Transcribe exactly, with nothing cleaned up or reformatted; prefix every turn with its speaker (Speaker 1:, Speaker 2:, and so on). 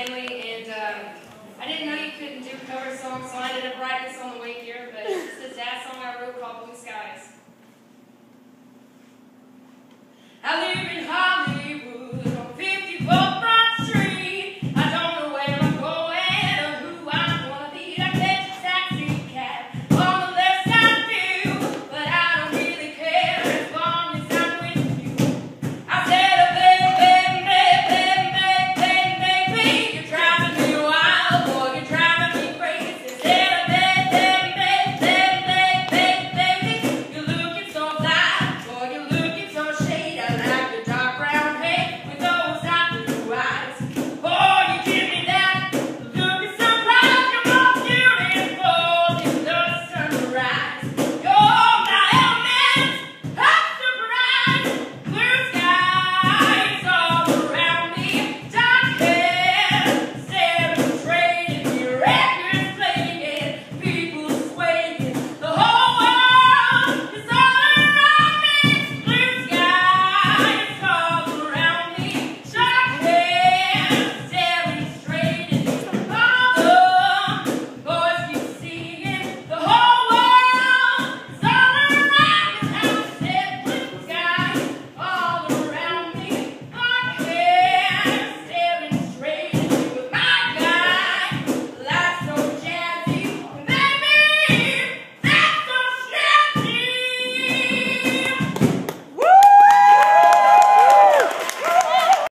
Speaker 1: Stanley, and um, I didn't know you couldn't do cover songs, so I ended up writing this on the way here, but it's just a dad song I wrote called Blue Skies. I live in Hollywood.